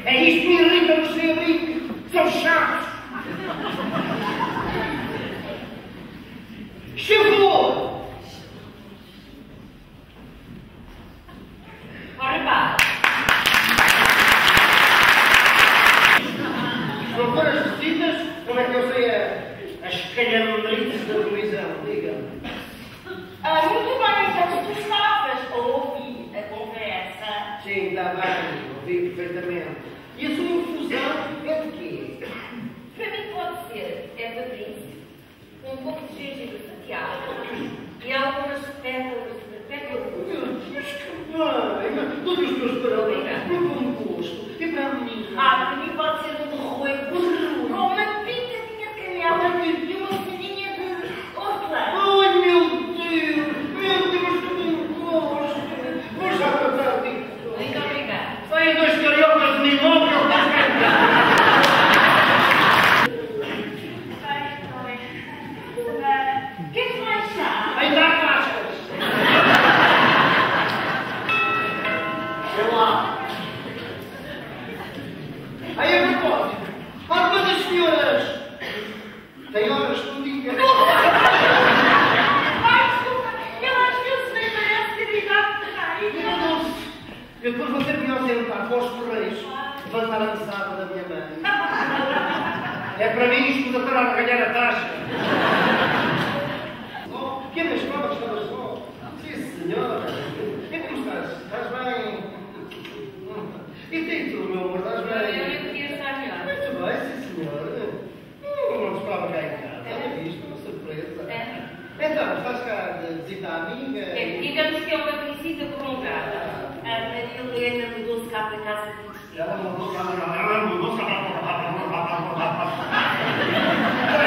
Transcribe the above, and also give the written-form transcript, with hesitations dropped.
É isto que me irrita no seu ali. São chatos. Chegou! Ora pá. Se não for as visitas, como é que eu sei as calhambritas da televisão? Diga-me. Muito bem, então tu estavas a ouvir a conversa. Sim, está bem, ouvi perfeitamente. E a sua infusão é de quê? Para mim pode ser erva príncipe, um pouco de gengibre fatiado e algumas pétalas de pétalas. Todos os meus parabéns, por composto, e para a menina. Para mim pode ser um arroio com uma pitadinha de canela e uma folhinha de hortelã. Ai, meu Deus, que composto. Vou já tratar disso. Muito obrigada. Saem dois cariocas de limão que eu faço cantar. O que é que mais chá? Ainda há cascas. Sei lá. Aí a propósito, algumas das senhoras têm horas escondidas. Ai, desculpa, eu acho que eu sei, parece que diga a rainha. Eu depois vou ter que me ausentar para os correios levantar a mesada da minha mãe. É para mim isto de estar a ganhar a taxa. Oh, que é na escola que estavas só? Sim, senhora. E como estás? Estás bem? E tu, meu amor, estás bem? Eu queria estar melhor. Muito bem, sim, senhora. Não esperava cá em casa. Olha isto, uma surpresa. É. Então, estás cá de visita à amiga? Digamos que é uma visita prolongada. A Maria Helena mudou-se cá para casa de Ela mudou-se cá para casa.